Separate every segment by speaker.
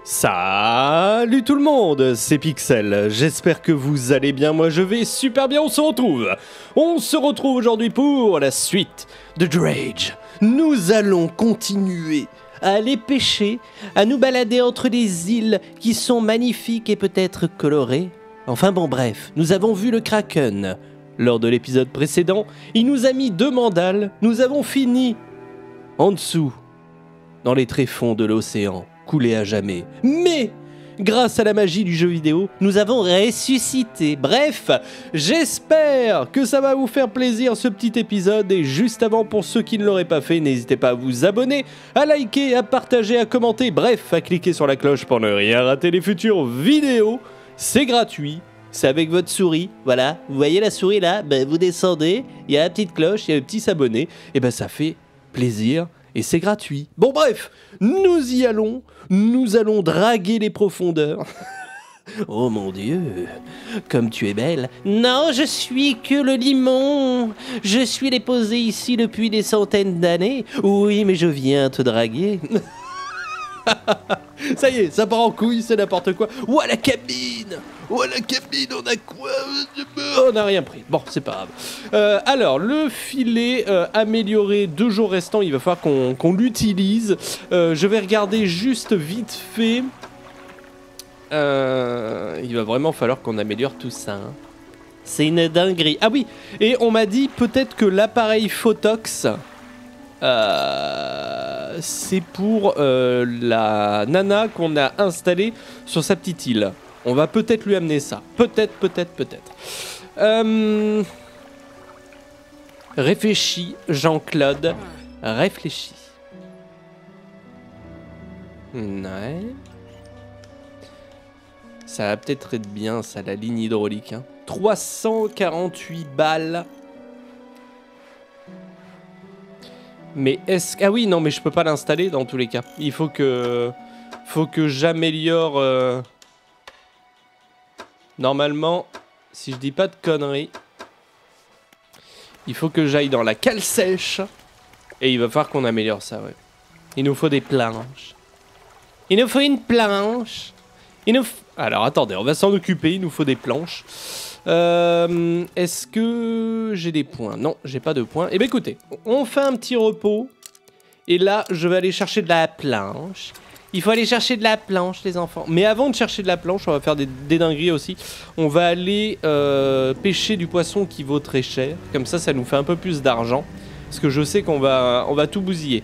Speaker 1: Salut tout le monde, c'est Pixel, j'espère que vous allez bien, moi je vais super bien, on se retrouve aujourd'hui pour la suite de Dredge. Nous allons continuer à aller pêcher, à nous balader entre les îles qui sont magnifiques et peut-être colorées. Enfin bon bref, nous avons vu le Kraken. Lors de l'épisode précédent, il nous a mis 2 mandales, nous avons fini en dessous, dans les tréfonds de l'océan. Coulé à jamais. Mais, grâce à la magie du jeu vidéo, nous avons ressuscité. Bref, j'espère que ça va vous faire plaisir ce petit épisode. Et juste avant, pour ceux qui ne l'auraient pas fait, n'hésitez pas à vous abonner, à liker, à partager, à commenter. Bref, à cliquer sur la cloche pour ne rien rater les futures vidéos. C'est gratuit. C'est avec votre souris, voilà. Vous voyez la souris là, vous descendez, il y a la petite cloche, il y a le petit s'abonner. Et ça fait plaisir. Et c'est gratuit. Bon bref, nous y allons. Nous allons draguer les profondeurs. Oh mon Dieu, comme tu es belle. Non, je suis que le limon. Je suis déposé ici depuis des centaines d'années. Oui, mais je viens te draguer. Ça y est, ça part en couille, c'est n'importe quoi. Oh la cabine. Oh la cabine, on a quoi? On n'a rien pris. Bon, c'est pas grave. Alors, le filet amélioré 2 jours restants, il va falloir qu'on l'utilise. Je vais regarder juste vite fait. Il va vraiment falloir qu'on améliore tout ça. Hein. C'est une dinguerie. Ah oui, et on m'a dit peut-être que l'appareil Photox... c'est pour la nana qu'on a installée sur sa petite île. On va peut-être lui amener ça. Peut-être. Réfléchis, Jean-Claude. Réfléchis. Ouais. Ça va peut-être être bien, ça, la ligne hydraulique. Hein. 348 balles. Mais est-ce... Ah oui, non, mais je peux pas l'installer dans tous les cas. Il faut que j'améliore... Normalement, si je dis pas de conneries, il faut que j'aille dans la cale sèche. Et il va falloir qu'on améliore ça, ouais. Il nous faut des planches. Il nous faut une planche. Alors, attendez, on va s'en occuper. Il nous faut des planches. Est-ce que j'ai des points? Non, j'ai pas de points. Eh bien, écoutez, on fait un petit repos. Et là, je vais aller chercher de la planche. Il faut aller chercher de la planche, les enfants. Mais avant de chercher de la planche, on va faire des dingueries aussi. On va aller pêcher du poisson qui vaut très cher. Comme ça, ça nous fait un peu plus d'argent. Parce que je sais qu'on va tout bousiller.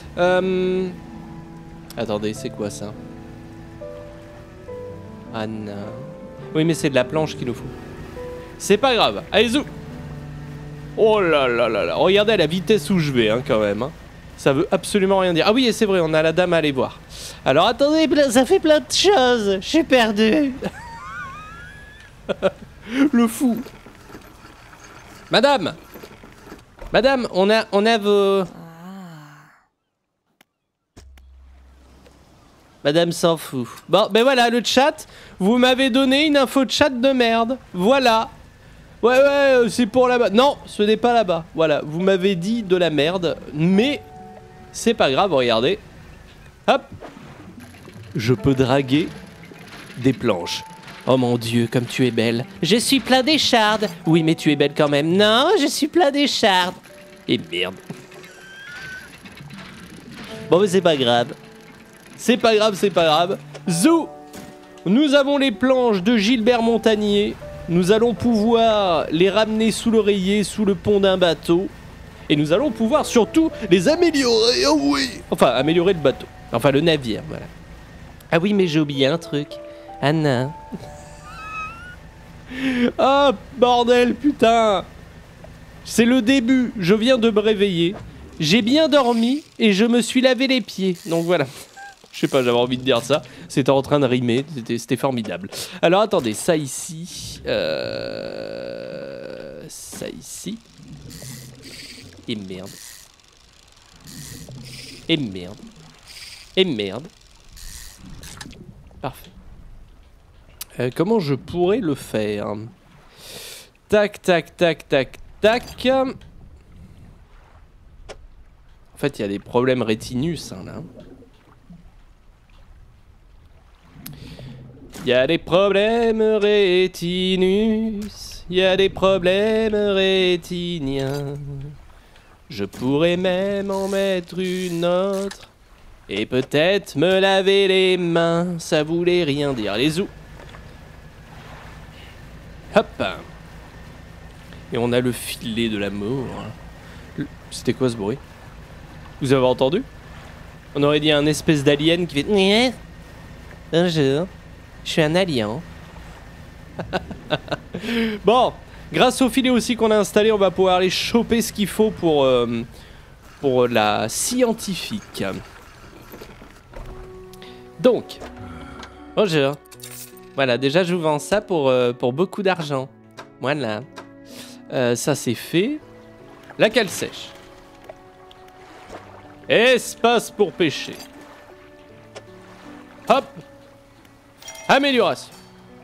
Speaker 1: Attendez, c'est quoi ça? Ah non. Oui, mais c'est de la planche qu'il nous faut. C'est pas grave. Allez, zou. Oh là là là là. Regardez à la vitesse où je vais, hein, quand même. Hein. Ça veut absolument rien dire. Ah oui, et c'est vrai, on a la dame à aller voir. Alors attendez, ça fait plein de choses. Je suis perdu. Le fou. Madame, on a vos... Madame s'en fout. Bon, ben voilà, le chat. Vous m'avez donné une info de chat de merde. Voilà. Ouais, c'est pour là-bas. Non, ce n'est pas là-bas. Voilà, vous m'avez dit de la merde. Mais c'est pas grave, regardez. Hop. Je peux draguer des planches. Oh mon Dieu, comme tu es belle. Je suis plein d'échardes. Oui, mais tu es belle quand même. Non, je suis plein d'échardes. Et merde. Bon, mais c'est pas grave. C'est pas grave. Zou. Nous avons les planches de Gilbert Montagnier. Nous allons pouvoir les ramener sous l'oreiller, sous le pont d'un bateau. Et nous allons pouvoir surtout les améliorer. Oh oui. Enfin, améliorer le bateau. Enfin, le navire, voilà. Ah oui, mais j'ai oublié un truc. Anna. Ah, bordel, putain. C'est le début. Je viens de me réveiller. J'ai bien dormi et je me suis lavé les pieds. Donc voilà. Je sais pas, j'avais envie de dire ça. C'était en train de rimer. C'était formidable. Alors, attendez. Ça ici. Ça ici. Et merde. Et merde. Parfait. Comment je pourrais le faire? Tac. En fait, il y a des problèmes rétinus, hein, là. Y a des problèmes rétinus, y a des problèmes rétiniens. Je pourrais même en mettre une autre et peut-être me laver les mains. Ça voulait rien dire. Les zoos. Hop. Et on a le filet de l'amour. C'était quoi ce bruit? Vous avez entendu? On aurait dit un espèce d'alien qui fait... Bonjour, je suis un alien. Bon, grâce au filet aussi qu'on a installé, on va pouvoir aller choper ce qu'il faut pour la scientifique. Donc, bonjour. Voilà, déjà je vous vends ça pour beaucoup d'argent. Voilà. Ça c'est fait. La cale sèche. Espace pour pêcher. Hop. Amélioration.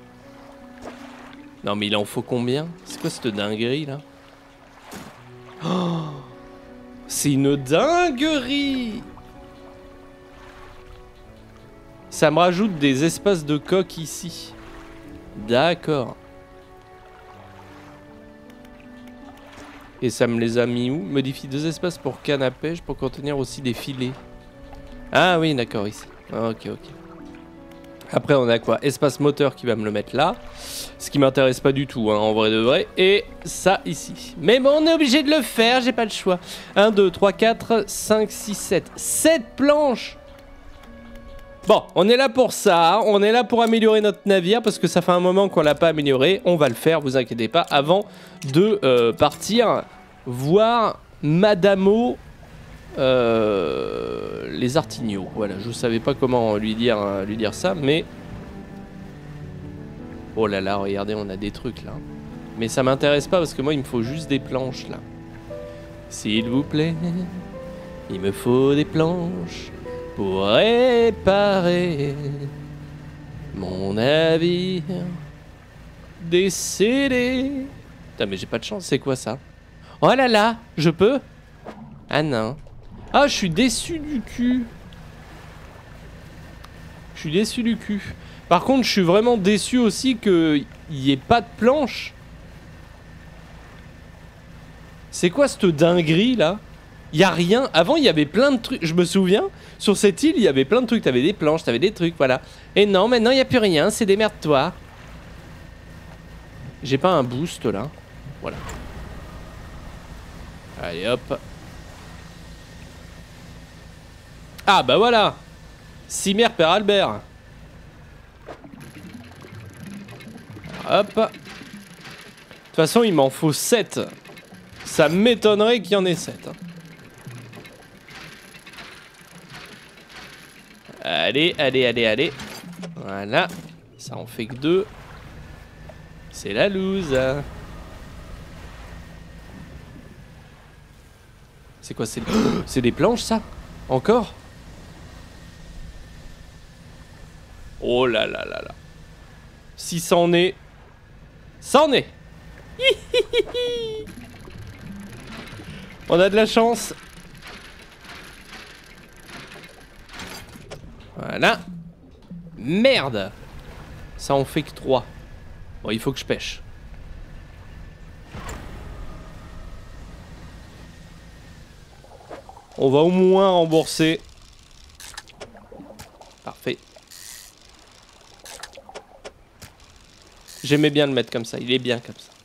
Speaker 1: Non mais il en faut combien? C'est quoi cette dinguerie là? Oh, c'est une dinguerie. Ça me rajoute des espaces de coque ici. D'accord. Et ça me les a mis où? Modifie 2 espaces pour canne à pêche pour contenir aussi des filets. Ah oui, d'accord, ici. Ok, ok. Après, on a quoi? Espace moteur qui va me le mettre là. Ce qui m'intéresse pas du tout, hein, en vrai de vrai. Et ça ici. Mais bon, on est obligé de le faire, j'ai pas le choix. 1, 2, 3, 4, 5, 6, 7. 7 planches! Bon, on est là pour ça. On est là pour améliorer notre navire parce que ça fait un moment qu'on l'a pas amélioré. On va le faire, vous inquiétez pas, avant de partir voir Madamo les Artignots. Voilà, je savais pas comment lui dire ça, mais... Oh là là, regardez, on a des trucs là. Mais ça m'intéresse pas parce que moi, il me faut juste des planches là. S'il vous plaît, il me faut des planches pour réparer mon navire décédé. Putain, mais j'ai pas de chance, c'est quoi ça? Oh là là, je peux? Ah non. Ah, je suis déçu du cul. Je suis déçu du cul. Par contre, je suis vraiment déçu aussi qu'il n'y ait pas de planche. C'est quoi cette dinguerie là? Il y a rien. Avant, il y avait plein de trucs. Je me souviens, sur cette île, il y avait plein de trucs. T'avais des planches, t'avais des trucs, voilà. Et non, maintenant, il n'y a plus rien. C'est démerde-toi. J'ai pas un boost, là. Voilà. Allez, hop. Ah, bah voilà. Cimer Père Albert. Hop. De toute façon, il m'en faut 7. Ça m'étonnerait qu'il y en ait 7. Allez, allez, allez, allez. Voilà. Ça en fait que 2. C'est la loose. C'est quoi? C'est des planches, ça? Encore? Oh là là là là. Si ça en est... Ça en est. On a de la chance. Voilà. Merde. Ça en fait que 3. Bon, il faut que je pêche. On va au moins rembourser. Parfait. J'aimais bien le mettre comme ça. Il est bien comme ça.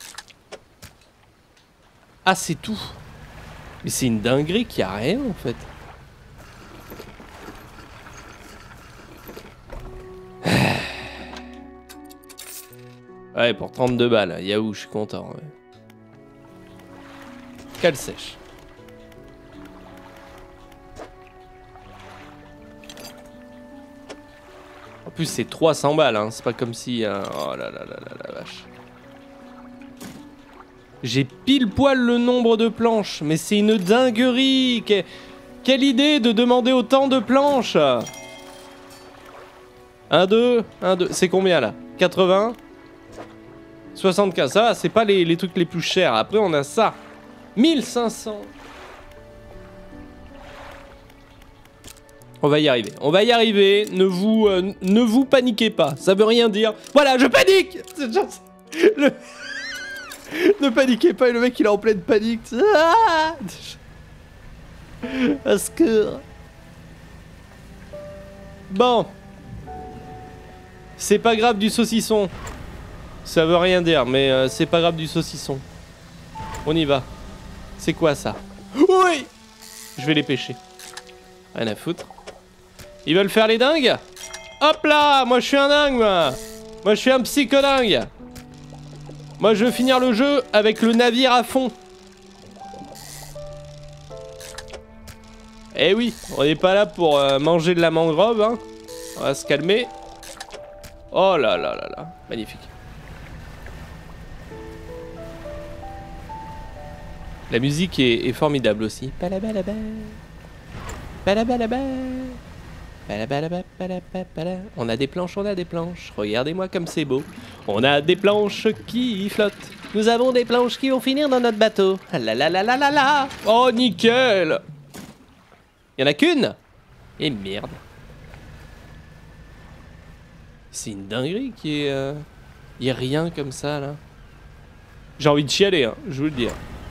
Speaker 1: Ah, c'est tout. Mais c'est une dinguerie qu'il n'y a rien en fait. Ouais, pour 32 balles, Yahoo, je suis content. Ouais. Cale sèche. En plus, c'est 300 balles, hein. C'est pas comme si... Oh là là là là la vache. J'ai pile poil le nombre de planches, mais c'est une dinguerie. Quelle idée de demander autant de planches. 1, 2, 1, 2. C'est combien là? 80 75, ça va, c'est pas les trucs les plus chers. Après, on a ça. 1500. On va y arriver. On va y arriver. Ne vous paniquez pas. Ça veut rien dire. Voilà, je panique. Ne paniquez pas. Et le mec, il est en pleine panique. Ah, à secours. Bon. C'est pas grave du saucisson. Ça veut rien dire, mais c'est pas grave du saucisson. On y va. C'est quoi ça? Oui. Je vais les pêcher. Rien à foutre. Ils veulent faire les dingues? Hop là! Moi je suis un dingue, moi! Moi je suis un psychodingue! Moi je veux finir le jeu avec le navire à fond. Eh oui, on n'est pas là pour manger de la mangrove, hein. On va se calmer. Oh là là là là, magnifique. La musique est formidable aussi. Palabalaba. Palabalaba. On a des planches, on a des planches. Regardez-moi comme c'est beau. On a des planches qui flottent. Nous avons des planches qui vont finir dans notre bateau. La la la la la la. Oh nickel. Y en a qu'une. Et merde. C'est une dinguerie qui est... Y a rien comme ça là. J'ai envie de chialer, hein, je vous le dis.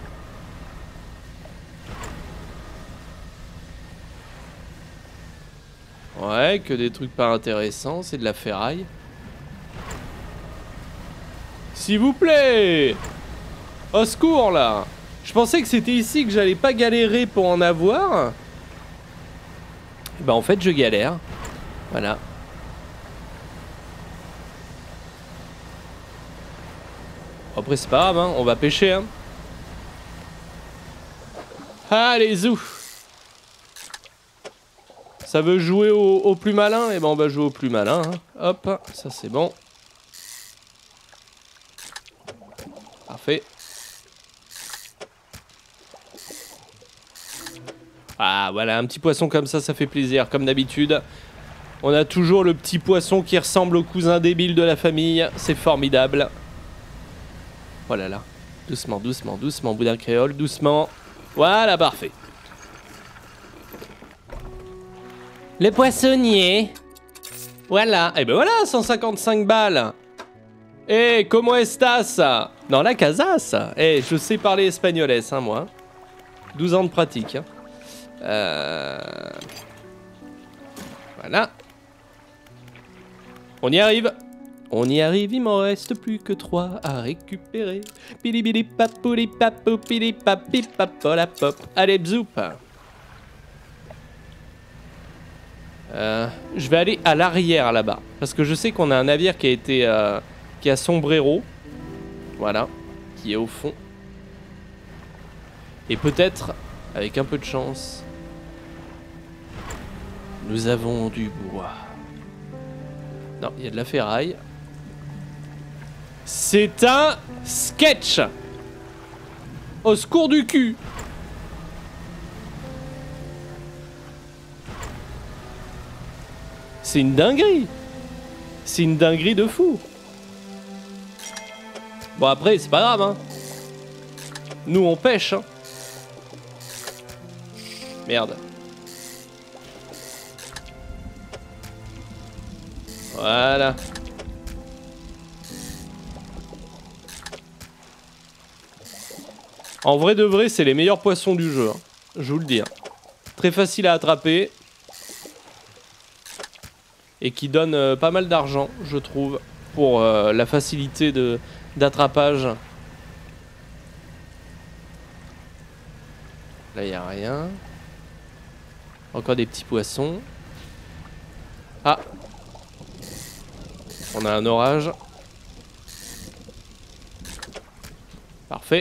Speaker 1: Ouais, que des trucs pas intéressants, c'est de la ferraille. S'il vous plaît! Au secours là! Je pensais que c'était ici que j'allais pas galérer pour en avoir. Bah en fait je galère. Voilà. Après c'est pas grave, hein, on va pêcher. Hein. Allez zou! Ça veut jouer au plus malin, et ben on va jouer au plus malin. Hein. Hop, ça c'est bon. Parfait. Ah voilà, un petit poisson comme ça fait plaisir, comme d'habitude. On a toujours le petit poisson qui ressemble au cousin débile de la famille. C'est formidable. Oh là là. Doucement, doucement, doucement, boudin créole, doucement. Voilà, parfait. Le poissonnier. Voilà. Et ben voilà, 155 balles. Eh, comment estas? Dans la casas. Eh, je sais parler espagnolais, hein, moi. 12 ans de pratique. Hein. Voilà. On y arrive. On y arrive, il m'en reste plus que 3 à récupérer. Pili pili papouli papou pili papi papola pop. Allez, bzoup. Je vais aller à l'arrière là-bas. Parce que je sais qu'on a un navire qui a été... qui a sombrero. Voilà. Qui est au fond. Et peut-être, avec un peu de chance, nous avons du bois. Non, il y a de la ferraille. C'est un sketch. Au secours du cul. C'est une dinguerie. C'est une dinguerie de fou. Bon après c'est pas grave hein. Nous on pêche hein. Merde. Voilà. En vrai de vrai c'est les meilleurs poissons du jeu hein. Je vous le dis hein. Très facile à attraper. Et qui donne pas mal d'argent, je trouve, pour la facilité d'attrapage. Là, il n'y a rien. Encore des petits poissons. Ah! On a un orage. Parfait.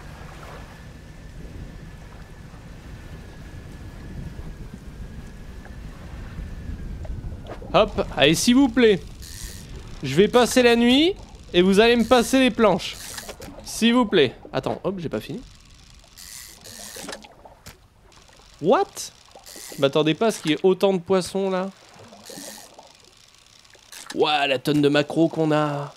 Speaker 1: Hop, allez s'il vous plaît. Je vais passer la nuit et vous allez me passer les planches. S'il vous plaît. Attends, hop, j'ai pas fini. What? Je m'attendais pas à ce qu'il y ait autant de poissons là. Ouah, la tonne de maquereaux qu'on a.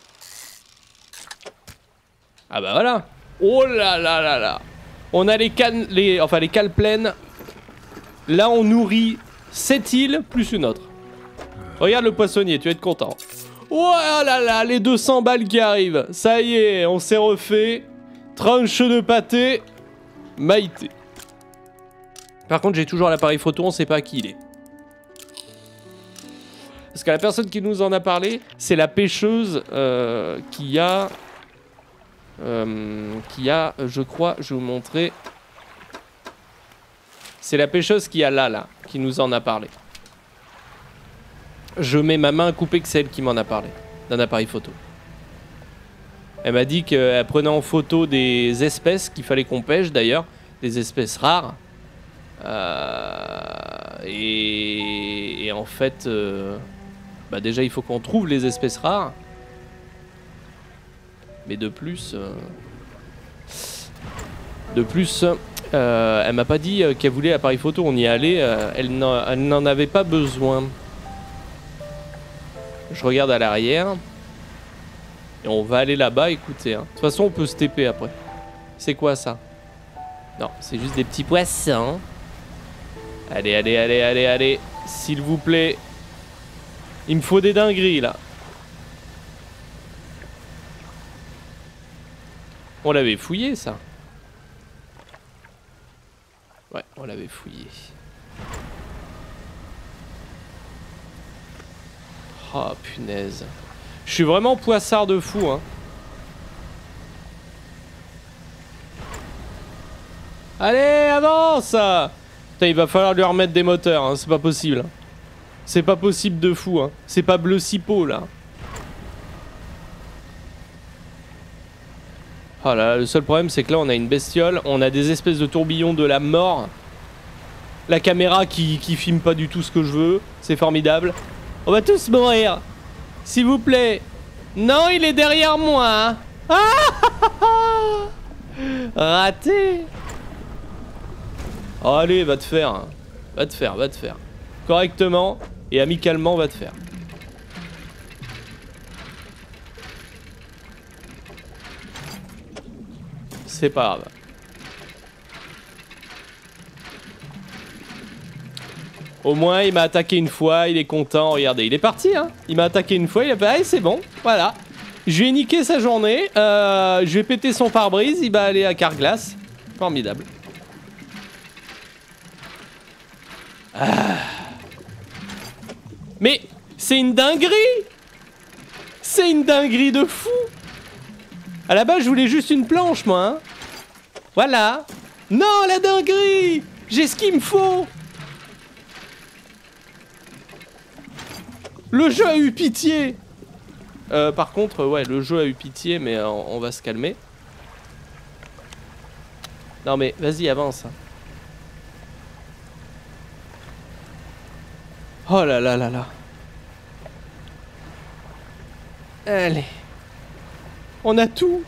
Speaker 1: Ah bah voilà. Oh là là là là. On a les cannes, les cales pleines. Là on nourrit Cette île, plus une autre. Regarde le poissonnier, tu vas être content. Oh là là, les 200 balles qui arrivent. Ça y est, on s'est refait. Tranche de pâté. Maïté. Par contre, j'ai toujours l'appareil photo, on sait pas qui il est. Parce que la personne qui nous en a parlé, c'est la pêcheuse qui a, je crois, je vais vous montrer. C'est la pêcheuse qui a là, qui nous en a parlé. Je mets ma main à couper que c'est elle qui m'en a parlé, d'un appareil photo. Elle m'a dit qu'elle prenait en photo des espèces qu'il fallait qu'on pêche d'ailleurs, des espèces rares. Et en fait, bah déjà il faut qu'on trouve les espèces rares. Mais de plus, elle m'a pas dit qu'elle voulait l'appareil photo. On y allait, elle n'en avait pas besoin. Je regarde à l'arrière. Et on va aller là-bas, écoutez. Hein. De toute façon, on peut se TP après. C'est quoi ça? Non, c'est juste des petits poissons. Allez, allez, allez, allez, allez. S'il vous plaît. Il me faut des dingueries, là. On l'avait fouillé, ça. Ouais, on l'avait fouillé. Oh, punaise. Je suis vraiment poissard de fou, hein. Allez, avance! Putain, il va falloir lui remettre des moteurs, hein. C'est pas possible. C'est pas possible de fou, hein. C'est pas bleu cipo, là. Oh là, le seul problème, c'est que là, on a une bestiole. On a des espèces de tourbillons de la mort. La caméra qui filme pas du tout ce que je veux. C'est formidable. On va tous mourir. S'il vous plaît. Non, il est derrière moi. Ah raté. Oh, allez, va te faire. Va te faire, va te faire. Correctement et amicalement, va te faire. C'est pas grave. Au moins, il m'a attaqué une fois, il est content. Regardez, il est parti, hein. Il m'a attaqué une fois, il a fait « Allez, c'est bon, voilà. » Je lui ai niqué sa journée. Je lui ai pété son pare-brise, il va aller à Carglass. Formidable. Ah. Mais c'est une dinguerie. C'est une dinguerie de fou. À la base, je voulais juste une planche, moi, hein. Voilà. Non, la dinguerie. J'ai ce qu'il me faut. Le jeu a eu pitié. Par contre, ouais, le jeu a eu pitié, mais on va se calmer. Non mais, vas-y, avance. Oh là là là là. Allez. On a tout.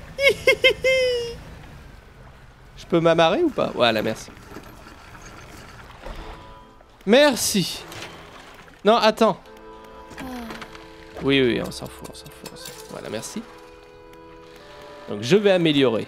Speaker 1: Je peux m'amarrer ou pas? Voilà, merci. Merci. Non, attends. Oui, oui, on s'en fout, on s'en fout, on s'en fout. Voilà, merci. Donc, je vais améliorer.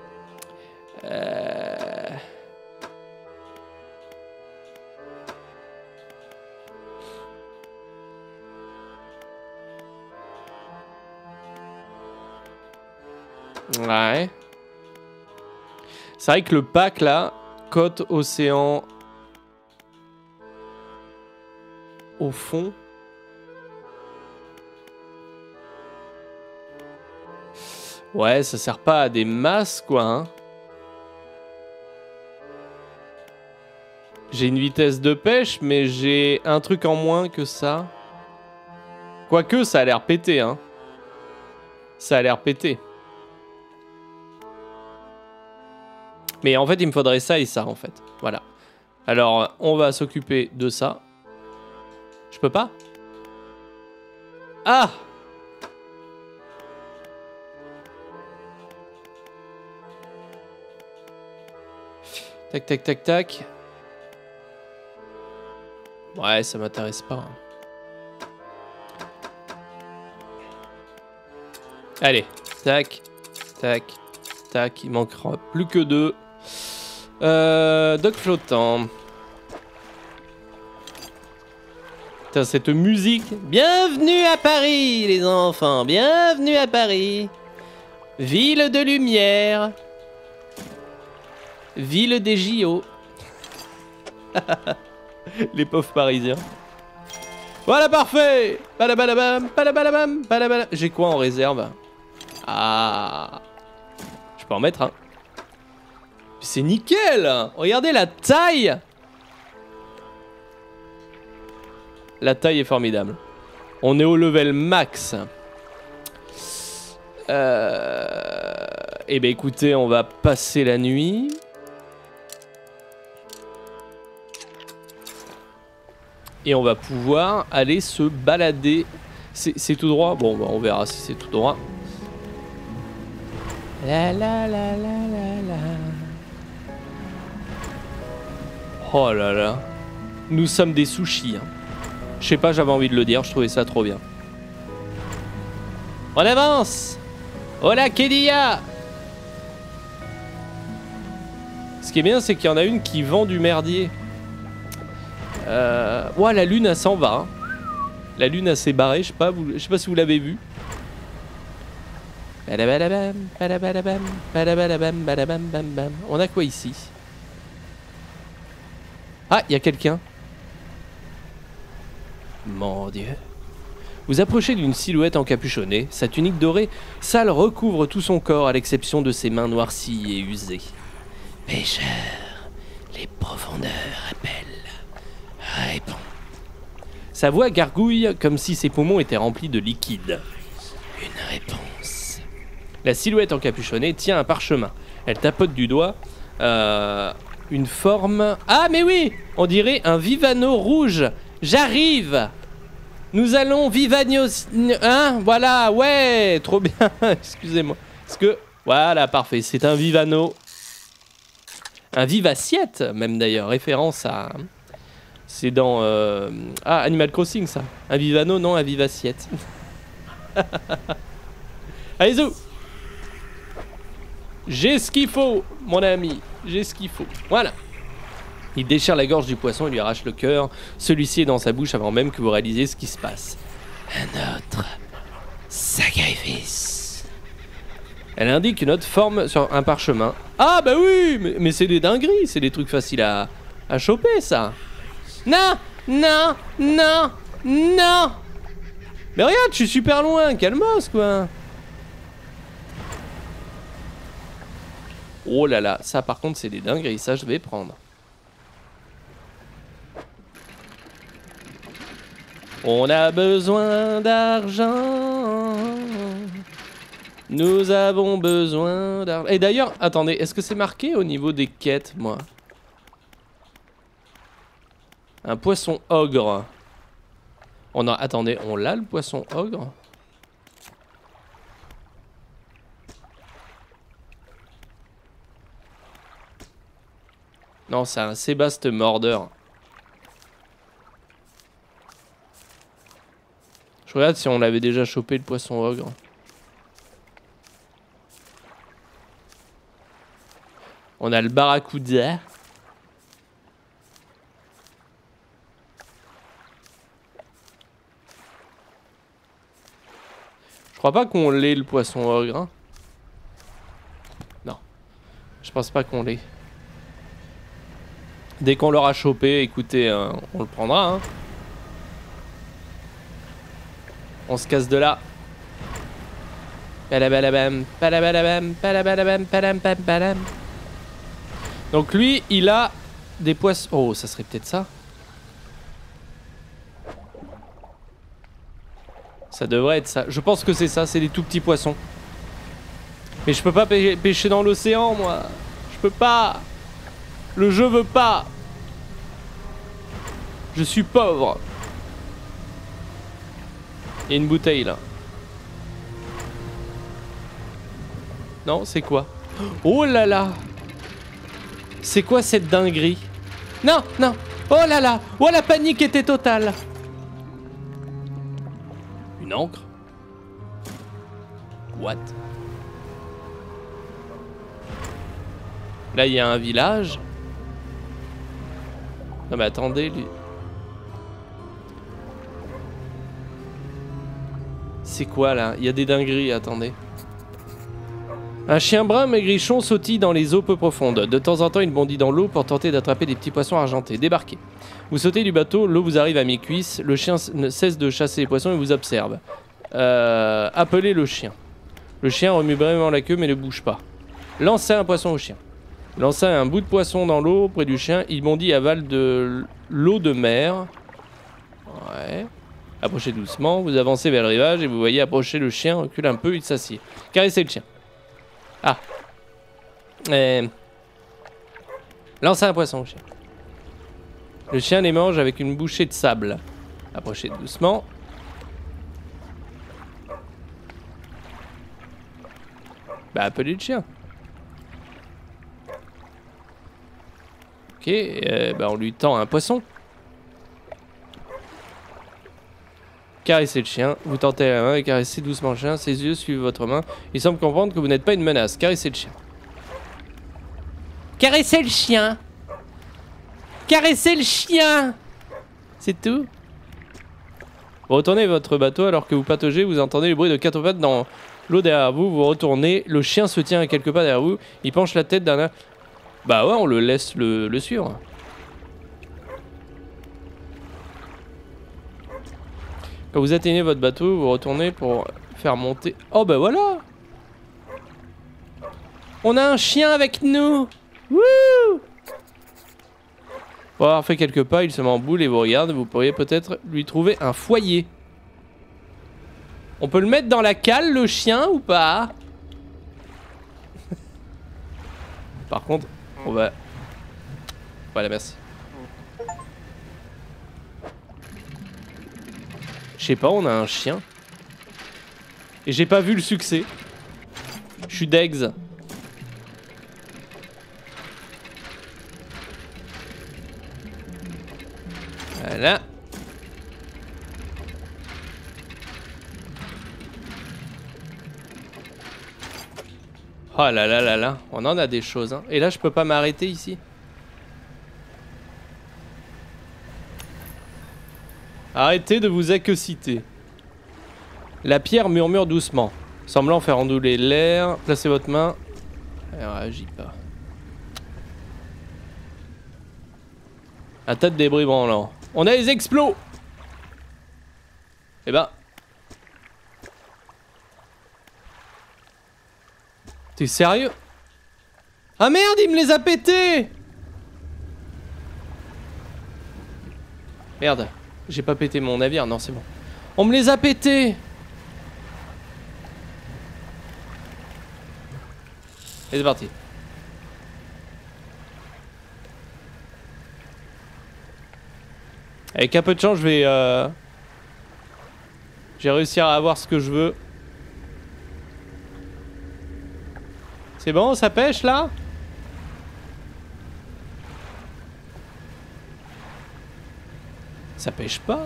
Speaker 1: Ouais. C'est vrai que le pack, là, côte, océan... Au fond... Ouais, ça sert pas à des masses, quoi, hein. J'ai une vitesse de pêche, mais j'ai un truc en moins que ça. Quoique, ça a l'air pété, hein. Ça a l'air pété. Mais en fait, il me faudrait ça et ça, en fait. Voilà. Alors, on va s'occuper de ça. Je peux pas? Ah! Tac, tac, tac, tac. Ouais, ça m'intéresse pas. Allez, tac, tac, tac. Il manquera plus que 2. Dock flottant. Putain, cette musique. Bienvenue à Paris, les enfants. Bienvenue à Paris. Ville de lumière. Ville des JO. Les pauvres Parisiens. Voilà, parfait. Balabalabam, balabalabam, balabala. J'ai quoi en réserve? Ah. Je peux en mettre un. C'est nickel. Regardez la taille. La taille est formidable. On est au level max. Eh ben écoutez, on va passer la nuit. Et on va pouvoir aller se balader. C'est tout droit? Bon, bah, on verra si c'est tout droit. La la la la la la. Oh là là. Nous sommes des sushis. Hein. Je sais pas, j'avais envie de le dire, je trouvais ça trop bien. On avance. Hola Kedia. Ce qui est bien, c'est qu'il y en a une qui vend du merdier. Ouais, la lune, elle s'en va. Hein. La lune, elle s'est barrée, je sais pas si vous l'avez vu. On a quoi ici? Ah, il y a quelqu'un. Mon Dieu. Vous approchez d'une silhouette encapuchonnée. Sa tunique dorée sale recouvre tout son corps à l'exception de ses mains noircies et usées. Pêcheur, les profondeurs appellent. Réponds. Sa voix gargouille comme si ses poumons étaient remplis de liquide. Une réponse. La silhouette encapuchonnée tient un parchemin. Elle tapote du doigt une forme... Ah mais oui, on dirait un Vivano rouge. J'arrive. Nous allons Vivano... Hein, voilà, ouais, trop bien. Excusez-moi. Parce que... Voilà, parfait, c'est un Vivano. Un Vivaciette, même d'ailleurs, référence à... C'est dans... Ah, Animal Crossing, ça. Un Vivano, non, un Vivaciette. Allez, zou. J'ai ce qu'il faut, mon ami. J'ai ce qu'il faut. Voilà. Il déchire la gorge du poisson et lui arrache le cœur. Celui-ci est dans sa bouche avant même que vous réalisiez ce qui se passe. Un autre sacrifice. Elle indique une autre forme sur un parchemin. Ah bah oui, mais c'est des dingueries. C'est des trucs faciles à choper, ça. Non, non, non, non. Mais regarde, je suis super loin. Calmos, quoi. Oh là là, ça par contre c'est des dingueries. Ça je vais prendre. On a besoin d'argent. Nous avons besoin d'argent. Et d'ailleurs, attendez, est-ce que c'est marqué au niveau des quêtes, moi? Un poisson ogre. Attendez, on l'a le poisson ogre? Non, c'est un Sébaste mordeur. Je regarde si on l'avait déjà chopé le poisson ogre. On a le barracuda. Je crois pas qu'on l'ait le poisson ogre. Hein. Non. Je pense pas qu'on l'ait. Dès qu'on l'aura chopé, écoutez, on le prendra. Hein. On se casse de là. Donc lui, il a des poissons... Oh, ça serait peut-être ça. Ça devrait être ça. Je pense que c'est ça, c'est des tout petits poissons. Mais je peux pas pêcher dans l'océan, moi. Je peux pas. Le jeu veut pas. Je suis pauvre. Il y a une bouteille là. Non, c'est quoi? Oh là là. C'est quoi cette dinguerie? Non, non. Oh là là. Oh, la panique était totale. Une encre? What? Là, il y a un village. Non mais attendez, lui. C'est quoi là? Il y a des dingueries, attendez. Un chien brun maigrichon sautille dans les eaux peu profondes. De temps en temps, il bondit dans l'eau pour tenter d'attraper des petits poissons argentés. Débarquez. Vous sautez du bateau, l'eau vous arrive à mi-cuisse. Le chien ne cesse de chasser les poissons et vous observe. Appelez le chien. Le chien remue vraiment la queue mais ne bouge pas. Lancez un poisson au chien. Lancez un bout de poisson dans l'eau près du chien. Il bondit et avale de l'eau de mer. Ouais. Approchez doucement. Vous avancez vers le rivage et vous voyez approcher le chien. Recule un peu, il s'assied. Caressez le chien. Ah. Lancez un poisson au chien. Le chien les mange avec une bouchée de sable. Approchez doucement. Bah appelez le chien. Ok, bah on lui tend un poisson. Caressez le chien, vous tentez la main et caressez doucement le chien, ses yeux suivent votre main. Il semble comprendre que vous n'êtes pas une menace. Caressez le chien. Caressez le chien. Caressez le chien. C'est tout. Vous retournez votre bateau alors que vous pataugez, vous entendez le bruit de quatre pattes dans l'eau derrière vous. Vous retournez, le chien se tient à quelques pas derrière vous. Il penche la tête d'un... Bah ouais, on le laisse le suivre. Quand vous atteignez votre bateau, vous retournez pour faire monter... Oh bah voilà. On a un chien avec nous. Wouh. Pour avoir fait quelques pas, il se met en boule et vous regarde. Vous pourriez peut-être lui trouver un foyer. On peut le mettre dans la cale, le chien, ou pas? Par contre, on va... Voilà, merci. Je sais pas, on a un chien. Et j'ai pas vu le succès. Je suis d'ex. Voilà. Oh là là là là, on en a des choses, hein. Et là, je peux pas m'arrêter ici. Arrêtez de vous accusiter. La pierre murmure doucement, semblant faire onduler l'air. Placez votre main. Elle réagit pas. Un tas de débris branlants. On a les explos. Eh ben. T'es sérieux? Ah merde, il me les a pétés. Merde. J'ai pas pété mon navire, non c'est bon. On me les a pétés. Et c'est parti. Avec un peu de chance, je vais réussir à avoir ce que je veux. C'est bon, ça pêche là? Ça pêche pas.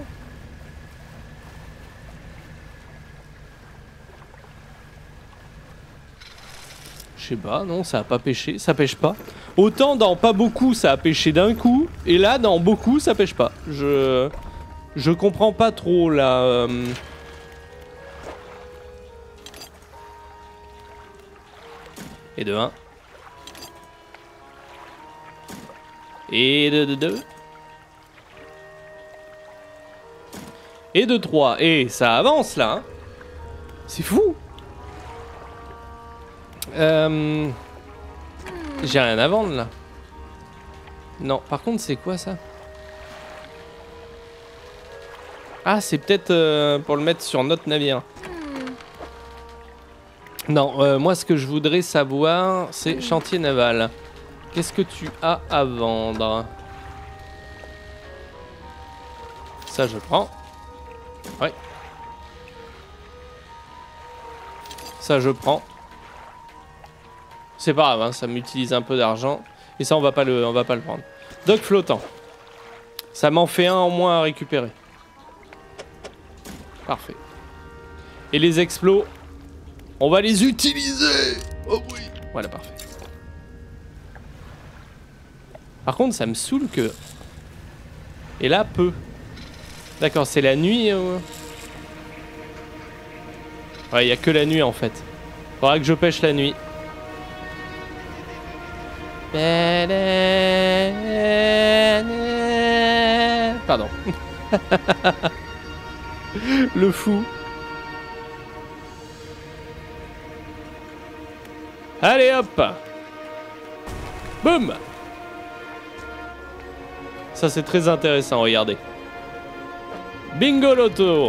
Speaker 1: Je sais pas, non, ça a pas pêché, ça pêche pas. Autant dans pas beaucoup, ça a pêché d'un coup, et là, dans beaucoup, ça pêche pas. Je comprends pas trop là. Et de 1. Et de 2. Et de 3. Et ça avance là. Hein. C'est fou. J'ai rien à vendre là. Non, par contre, c'est quoi ça? Ah, c'est peut-être pour le mettre sur notre navire. Non, moi ce que je voudrais savoir, c'est chantier naval. Qu'est-ce que tu as à vendre? Ça, je prends. Ouais. Ça, je prends. C'est pas grave, hein, ça m'utilise un peu d'argent. Et ça, on va pas le prendre. Dock flottant. Ça m'en fait un en moins à récupérer. Parfait. Et les explos, on va les utiliser. Oh oui. Voilà, parfait. Par contre, ça me saoule que... Et là, peu. D'accord, c'est la nuit. Ouais, il y a que la nuit en fait. Faudra que je pêche la nuit. Pardon. Le fou. Allez hop. Boum. Ça c'est très intéressant, regardez. Bingo loto.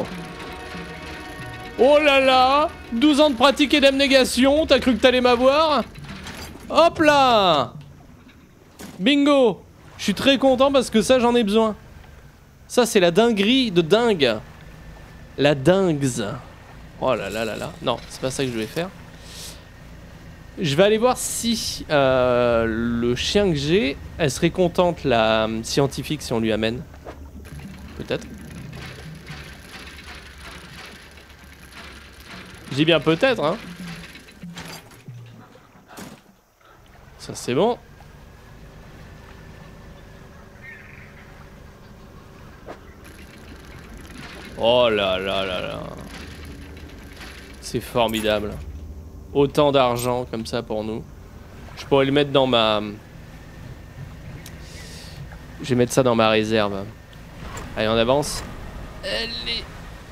Speaker 1: Oh là là, 12 ans de pratique et d'abnégation, t'as cru que t'allais m'avoir? Hop là. Bingo. Je suis très content parce que ça j'en ai besoin. Ça c'est la dinguerie de dingue. La dingues. Oh là là là là. Non, c'est pas ça que je vais faire. Je vais aller voir si le chien que j'ai, elle serait contente, la scientifique, si on lui amène. Peut-être. Je dis bien peut-être, hein. Ça c'est bon. Oh là là là là. C'est formidable. Autant d'argent comme ça pour nous. Je pourrais le mettre dans ma... Je vais mettre ça dans ma réserve. Allez, on avance. Allez.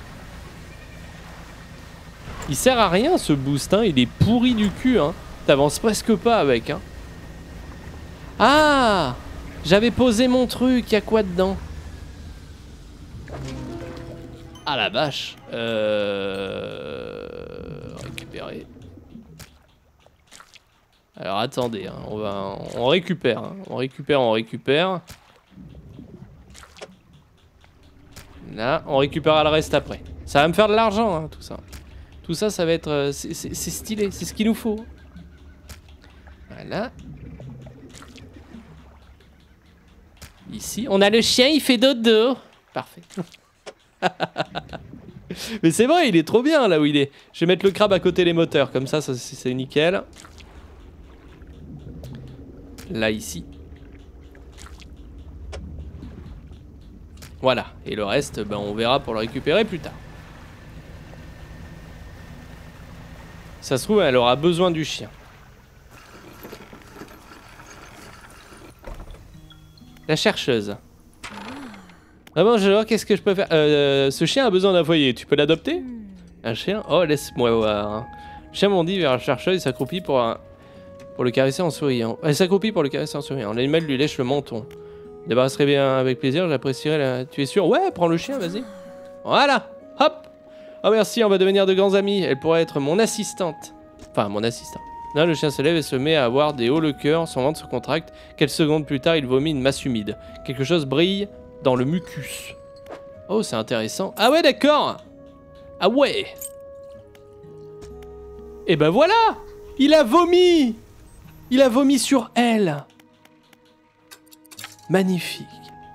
Speaker 1: Il sert à rien ce boost, hein. Il est pourri du cul, hein. T'avances presque pas avec, hein. Ah! J'avais posé mon truc, y'a quoi dedans? Ah la vache. Récupérer. Alors attendez, hein, on récupère, hein. On récupère. Là, on récupérera le reste après. Ça va me faire de l'argent, hein, tout ça. Tout ça, ça va être... c'est stylé, c'est ce qu'il nous faut. Voilà. Ici, on a le chien, il fait dodo. Parfait. Mais c'est vrai, il est trop bien là où il est. Je vais mettre le crabe à côté des moteurs, comme ça c'est nickel. Là, ici. Voilà, et le reste, ben, on verra pour le récupérer plus tard. Ça se trouve, elle aura besoin du chien. La chercheuse. Ah bonjour, qu'est-ce que je peux faire? Ce chien a besoin d'un foyer, tu peux l'adopter? Un chien? Oh, laisse-moi voir. Le chien bondit vers la chercheuse et s'accroupit pour le caresser en souriant. Elle s'accroupit pour le caresser en souriant. L'animal lui lèche le menton. Il débarrasserait bien avec plaisir, j'apprécierais la... Tu es sûr? Ouais, prends le chien, vas-y. Voilà, hop. Oh merci, on va devenir de grands amis. Elle pourrait être mon assistante. Enfin, mon assistant. Là, le chien se lève et se met à avoir des hauts le cœur. Son ventre se contracte. Quelques secondes plus tard, il vomit une masse humide. Quelque chose brille dans le mucus. Oh, c'est intéressant. Ah ouais, d'accord. Ah ouais. Et ben voilà. Il a vomi. Il a vomi sur elle. Magnifique.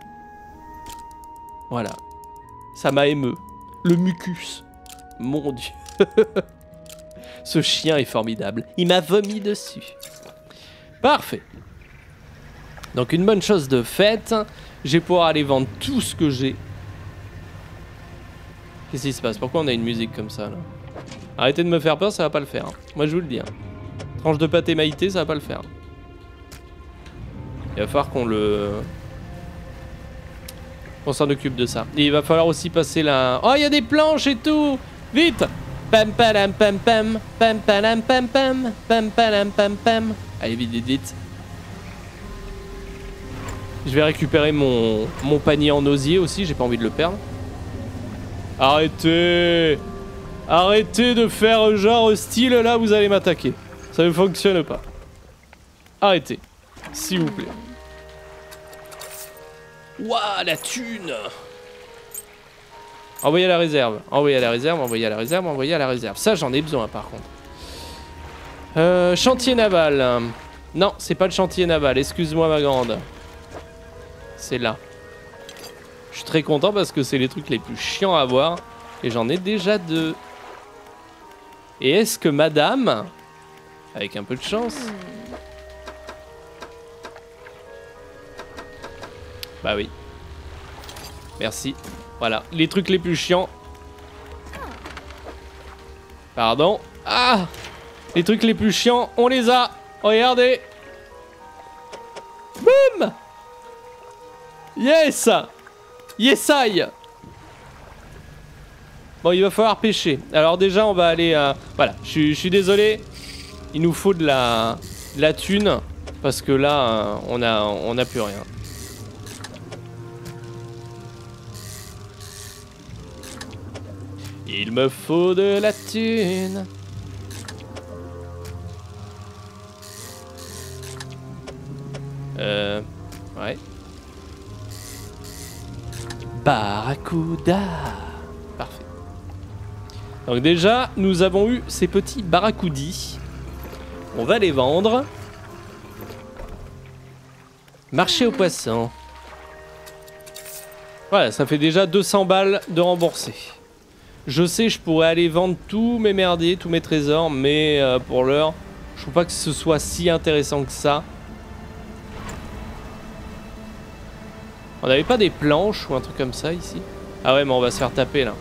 Speaker 1: Voilà. Ça m'a ému. Le mucus. Mon Dieu. Ce chien est formidable. Il m'a vomi dessus. Parfait. Donc une bonne chose de faite. Je vais pouvoir aller vendre tout ce que j'ai. Qu'est-ce qui se passe? Pourquoi on a une musique comme ça là? Arrêtez de me faire peur, ça va pas le faire. Moi je vous le dis. Tranche de pâté maïté, ça va pas le faire. Il va falloir qu'on s'en occupe de ça. Et il va falloir aussi passer la... Oh, il y a des planches et tout. Vite. Pam palam pam pam. Pam palam pam pam. Pam palam pam pam. Allez, vite, vite, vite. Je vais récupérer mon panier en osier aussi, j'ai pas envie de le perdre. Arrêtez. Arrêtez de faire genre style là, vous allez m'attaquer. Ça ne fonctionne pas. Arrêtez. S'il vous plaît. Ouah, la thune. Envoyez à la réserve. Envoyez à la réserve, envoyez à la réserve, envoyez à la réserve. Ça, j'en ai besoin par contre. Chantier naval. Non, c'est pas le chantier naval. Excuse-moi ma grande. C'est là. Je suis très content parce que c'est les trucs les plus chiants à avoir. Et j'en ai déjà 2. Et est-ce que madame, avec un peu de chance... Bah oui. Merci. Voilà, les trucs les plus chiants. Pardon. Ah! Les trucs les plus chiants, on les a. Regardez. Boum! Yes! Yes I! Bon, il va falloir pêcher. Alors déjà, on va aller... voilà, je suis désolé. Il nous faut de la thune. Parce que là, on a plus rien. Il me faut de la thune. Ouais. Barracuda. Parfait. Donc déjà, nous avons eu ces petits barracoudis. On va les vendre. Marché aux poissons. Voilà, ça fait déjà 200 balles de remboursé. Je sais, je pourrais aller vendre tous mes merdiers, tous mes trésors, mais pour l'heure, je trouve pas que ce soit si intéressant que ça. On n'avait pas des planches ou un truc comme ça ici? Ah ouais, mais on va se faire taper là.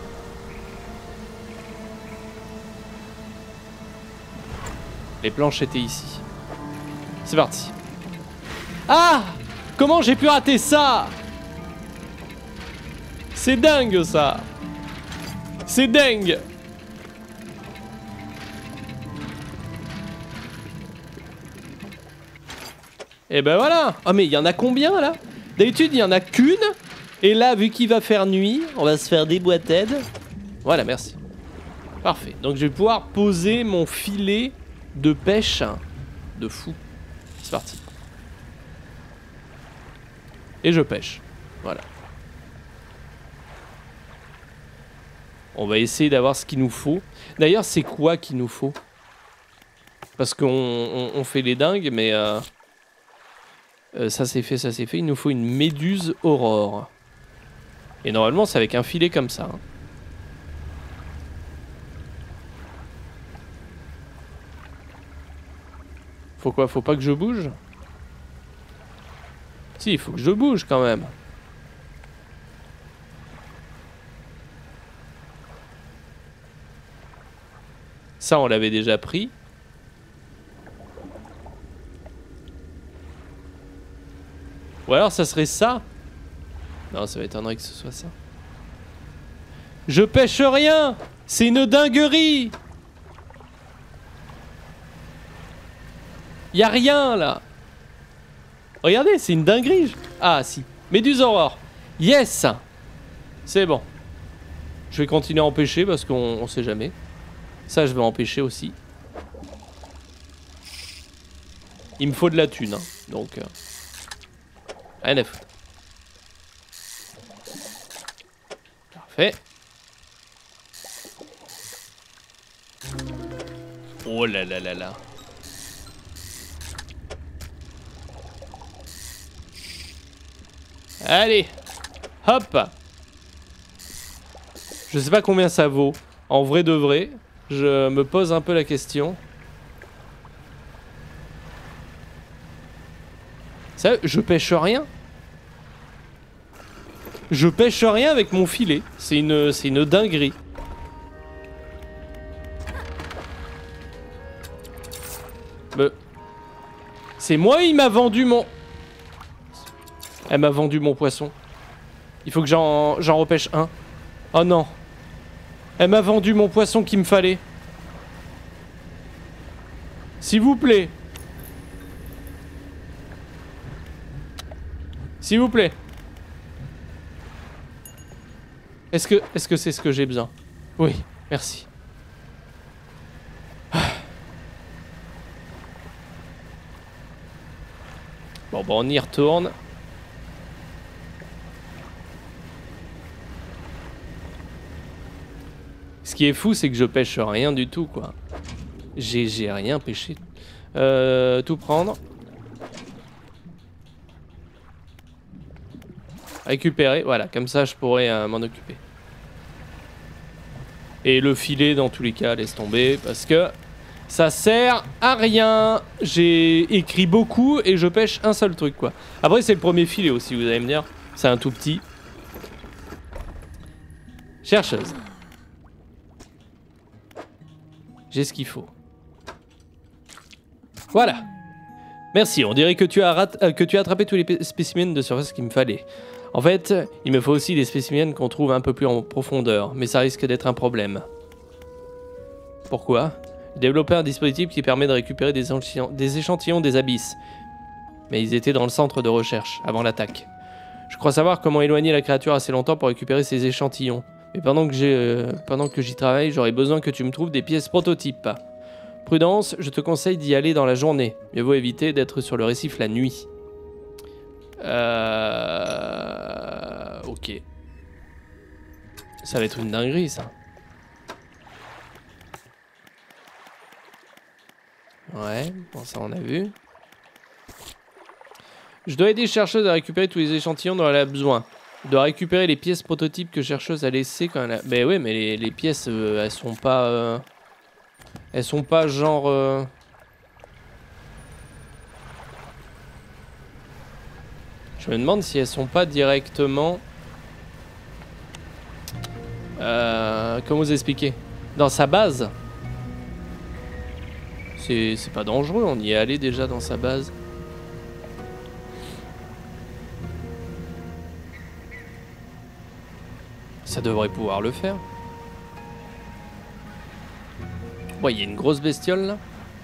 Speaker 1: Les planches étaient ici. C'est parti. Ah! Comment j'ai pu rater ça? C'est dingue ça! C'est dingue! Et ben voilà! Oh mais il y en a combien là? D'habitude il y en a qu'une. Et là vu qu'il va faire nuit, on va se faire des boîtades. Voilà, merci. Parfait. Donc je vais pouvoir poser mon filet de pêche de fou. C'est parti. Et je pêche. Voilà. On va essayer d'avoir ce qu'il nous faut. D'ailleurs, c'est quoi qu'il nous faut? Parce qu'on fait les dingues, mais... ça c'est fait, ça c'est fait. Il nous faut une méduse aurore. Et normalement, c'est avec un filet comme ça. Hein. Faut quoi? Faut pas que je bouge? Si, il faut que je bouge quand même. Ça, on l'avait déjà pris. Ou alors, ça serait ça. Non, ça m'étonnerait que ce soit ça. Je pêche rien. C'est une dinguerie. Y a rien, là. Regardez, c'est une dinguerie. Ah, si. Méduse aurore. Yes. C'est bon. Je vais continuer à en pêcher parce qu'on sait jamais. Ça, je vais en pêcher aussi. Il me faut de la thune, hein. Donc... rien à foutre. Parfait. Oh là là là là. Allez. Hop. Je sais pas combien ça vaut. En vrai de vrai. Je me pose un peu la question. Sérieux, je pêche rien. Je pêche rien avec mon filet. C'est une dinguerie. C'est moi, il m'a vendu mon... Elle m'a vendu mon poisson. Il faut que j'en repêche un. Oh non. Elle m'a vendu mon poisson qu'il me fallait. S'il vous plaît. S'il vous plaît. Est-ce que c'est ce que j'ai besoin? Oui, merci. Bon, bah on y retourne. Ce qui est fou, c'est que je pêche rien du tout, quoi. J'ai rien pêché. Tout prendre. Récupérer, voilà, comme ça je pourrais m'en occuper. Et le filet, dans tous les cas, laisse tomber, parce que ça sert à rien. J'ai écrit beaucoup et je pêche un seul truc, quoi. Après, c'est le premier filet aussi, vous allez me dire. C'est un tout petit. Chercheuse. J'ai ce qu'il faut. Voilà. Merci, on dirait que tu as attrapé tous les spécimens de surface qu'il me fallait. En fait, il me faut aussi des spécimens qu'on trouve un peu plus en profondeur, mais ça risque d'être un problème. Pourquoi? Développer un dispositif qui permet de récupérer des échantillons des abysses. Mais ils étaient dans le centre de recherche, avant l'attaque. Je crois savoir comment éloigner la créature assez longtemps pour récupérer ces échantillons. Mais pendant que j'y travaille, j'aurai besoin que tu me trouves des pièces prototypes. Prudence, je te conseille d'y aller dans la journée. Mieux vaut éviter d'être sur le récif la nuit. Ok. Ça va être une dinguerie, ça. Ouais, bon ça on a vu. Je dois aider chercheuse à récupérer tous les échantillons dont elle a besoin. Je dois récupérer les pièces prototypes que chercheuse a laissées quand elle a... Mais ouais, mais les pièces, elles sont pas... Elles sont pas genre... Je me demande si elles sont pas directement... Comment vous expliquer? Dans sa base. C'est pas dangereux, on y est allé déjà dans sa base. Ça devrait pouvoir le faire. Ouais, il y a une grosse bestiole là.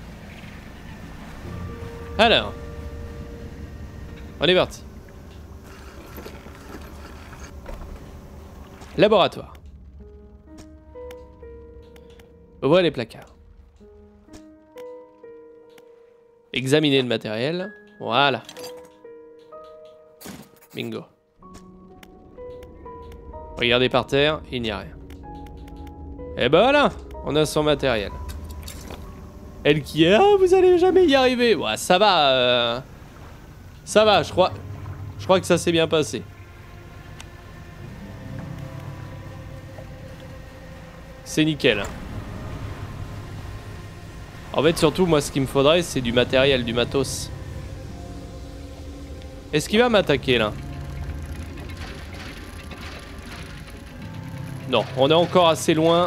Speaker 1: Alors. On est parti. Laboratoire. Ouvrez les placards. Examiner le matériel. Voilà. Bingo. Regardez par terre, il n'y a rien. Et ben voilà, on a son matériel. Elle qui est... Ah, vous allez jamais y arriver. Ouais, ça va. Ça va, je crois que ça s'est bien passé. C'est nickel. En fait, surtout, moi, ce qu'il me faudrait, c'est du matériel, du matos. Est-ce qu'il va m'attaquer, là? Non, on est encore assez loin.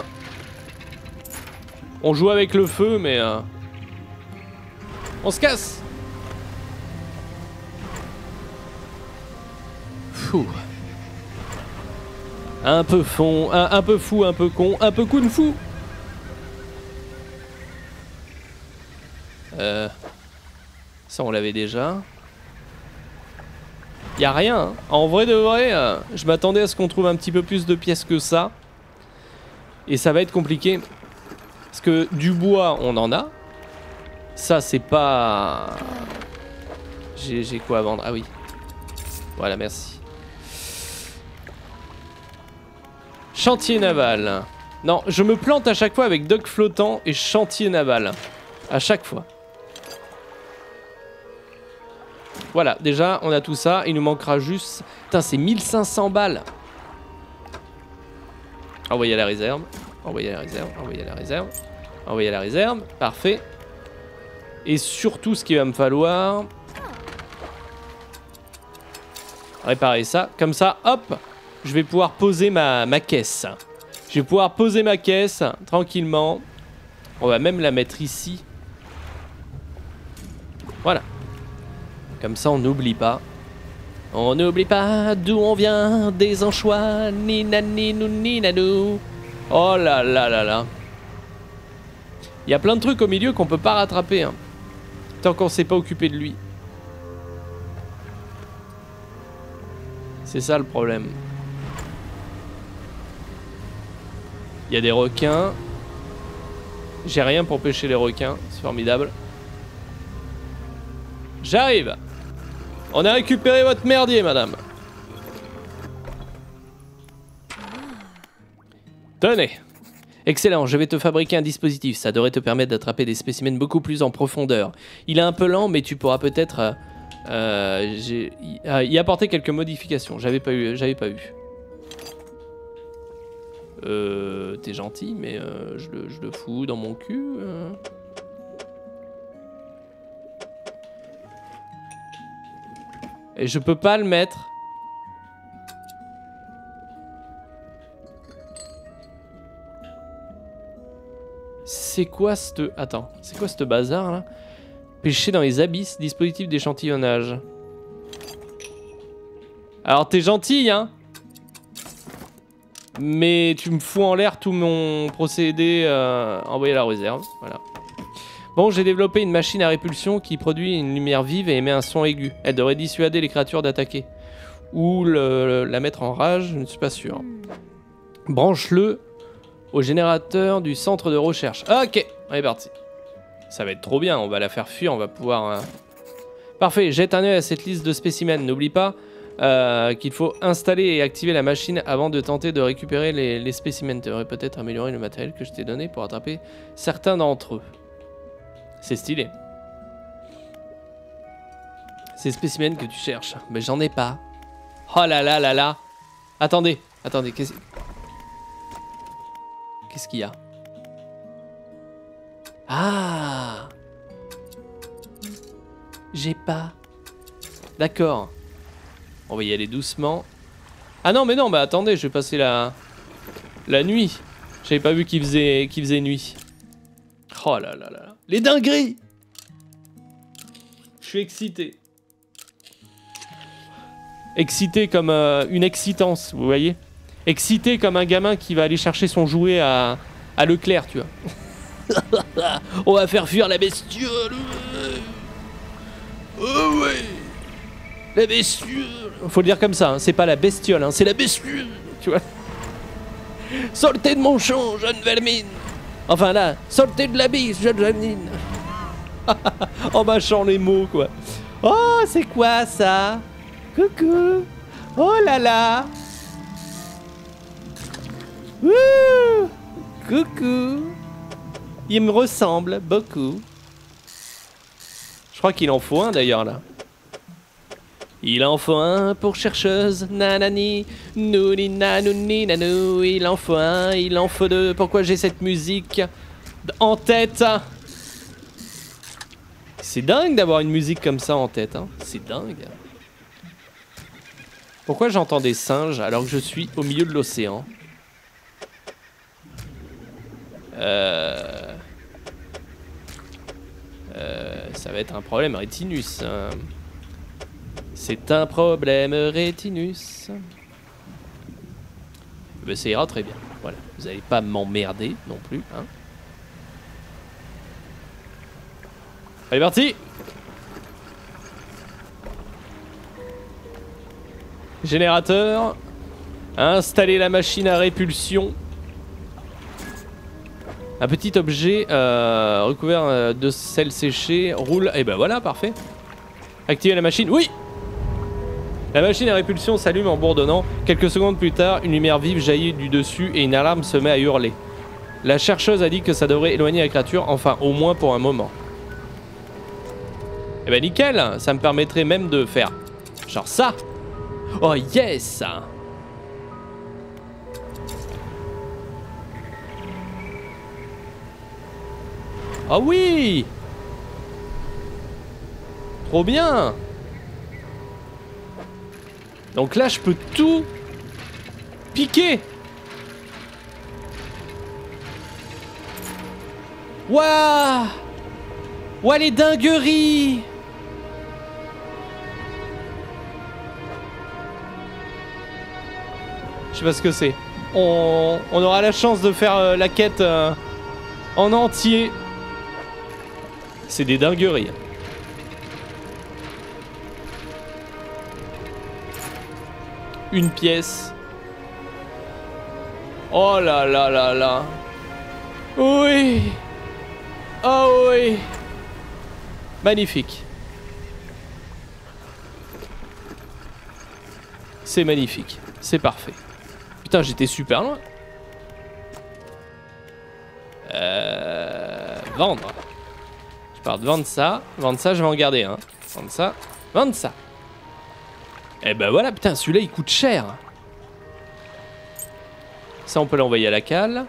Speaker 1: On joue avec le feu, mais... On se casse! Fou. Un peu fond, un peu fou, un peu con, un peu kung fu. Ça on l'avait déjà. Y a rien, hein. En vrai de vrai, je m'attendais à ce qu'on trouve un petit peu plus de pièces que ça. Et ça va être compliqué. Parce que du bois, on en a. Ça, c'est pas... J'ai quoi à vendre? Ah oui. Voilà, merci. Chantier naval. Non, je me plante à chaque fois avec dock flottant et chantier naval. À chaque fois. Voilà, déjà, on a tout ça. Il nous manquera juste... Putain, c'est 1500 balles. Envoyer à la réserve. Envoyer à la réserve. Envoyer à la réserve. Envoyer à la réserve. Parfait. Et surtout, ce qu'il va me falloir... Réparer ça. Comme ça, hop, je vais pouvoir poser ma caisse. Je vais pouvoir poser ma caisse tranquillement. On va même la mettre ici. Voilà. Comme ça, on n'oublie pas. On n'oublie pas d'où on vient, des anchois, ni nani nou ni nanou. Oh là là là là. Il y a plein de trucs au milieu qu'on peut pas rattraper, hein, tant qu'on s'est pas occupé de lui. C'est ça le problème. Il y a des requins. J'ai rien pour pêcher les requins, c'est formidable. J'arrive. On a récupéré votre merdier, madame. Tenez. Excellent, je vais te fabriquer un dispositif. Ça devrait te permettre d'attraper des spécimens beaucoup plus en profondeur. Il est un peu lent, mais tu pourras peut-être y apporter quelques modifications. J'avais pas eu. T'es gentil, mais je le fous dans mon cul. Et je peux pas le mettre. C'est quoi cette... Attends, c'est quoi ce bazar là? Pêcher dans les abysses, dispositif d'échantillonnage. Alors t'es gentil hein, mais tu me fous en l'air tout mon procédé envoyé à la réserve, voilà. Bon, j'ai développé une machine à répulsion qui produit une lumière vive et émet un son aigu. Elle devrait dissuader les créatures d'attaquer. Ou la mettre en rage, je ne suis pas sûr. Branche-le au générateur du centre de recherche. Ok, on est parti. Ça va être trop bien, on va la faire fuir, on va pouvoir... Parfait, jette un œil à cette liste de spécimens. N'oublie pas qu'il faut installer et activer la machine avant de tenter de récupérer les spécimens. Tu devrais peut-être améliorer le matériel que je t'ai donné pour attraper certains d'entre eux. C'est stylé. Ces spécimens que tu cherches. Mais j'en ai pas. Oh là là là là. Attendez, attendez, qu'est-ce qu'il y a? Ah! J'ai pas. D'accord. On va y aller doucement. Ah non, mais non, bah attendez, je vais passer la nuit. J'avais pas vu qu'il faisait nuit. Oh là là là. Les dingueries! Je suis excité. Excité comme une excitance, vous voyez? Excité comme un gamin qui va aller chercher son jouet à Leclerc, tu vois. On va faire fuir la bestiole. Oh ouais. La bestiole. Faut le dire comme ça, hein. C'est pas la bestiole, hein. C'est la bestiole, tu vois. Sortez de mon champ, jeune vermine. Enfin là, sortez de la bise, jeune vermine. En mâchant les mots, quoi. Oh, c'est quoi ça? Coucou. Oh là là. Ouh. Coucou. Il me ressemble beaucoup. Je crois qu'il en faut un d'ailleurs là. Il en faut un pour chercheuse, nanani, nouni nanouni nanou. Il en faut un, il en faut deux. Pourquoi j'ai cette musique en tête? C'est dingue d'avoir une musique comme ça en tête, hein. C'est dingue. Pourquoi j'entends des singes alors que je suis au milieu de l'océan? Ça va être un problème rétinus. C'est un problème rétinus. Mais ça ira très bien. Voilà, vous n'allez pas m'emmerder non plus, hein. Allez, parti! Générateur. Installer la machine à répulsion. Un petit objet recouvert de sel séché roule. Et ben voilà, parfait. Activer la machine. Oui! La machine à répulsion s'allume en bourdonnant. Quelques secondes plus tard, une lumière vive jaillit du dessus et une alarme se met à hurler. La chercheuse a dit que ça devrait éloigner la créature, enfin au moins pour un moment. Eh ben nickel, ça me permettrait même de faire genre ça. Oh yes! Oh oui! Trop bien! Donc là je peux tout piquer. Waouh! Ouah les dingueries! Je sais pas ce que c'est. On aura la chance de faire la quête en entier. C'est des dingueries. Une pièce. Oh là là là là. Oui. Oh oui. Magnifique. C'est magnifique. C'est parfait. Putain, j'étais super loin. Vendre. Je pars de vendre ça. Vendre ça, je vais en garder un. Vendre ça. Vendre ça. Et ben voilà, putain, celui-là, il coûte cher. Ça, on peut l'envoyer à la cale.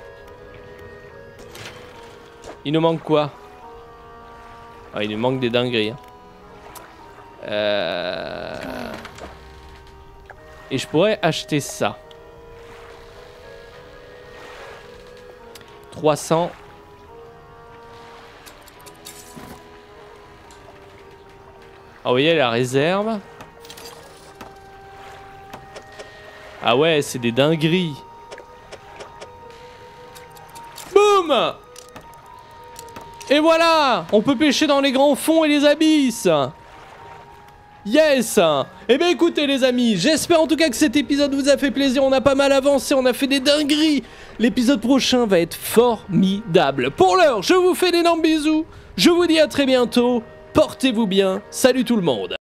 Speaker 1: Il nous manque quoi? Ah, il nous manque des dingueries. Et je pourrais acheter ça. 300. Ah, vous voyez la réserve. Ah ouais, c'est des dingueries. Boum! Et voilà! On peut pêcher dans les grands fonds et les abysses. Yes! Eh bien écoutez les amis, j'espère en tout cas que cet épisode vous a fait plaisir, on a pas mal avancé, on a fait des dingueries. L'épisode prochain va être formidable. Pour l'heure, je vous fais d'énormes bisous, je vous dis à très bientôt, portez-vous bien, salut tout le monde.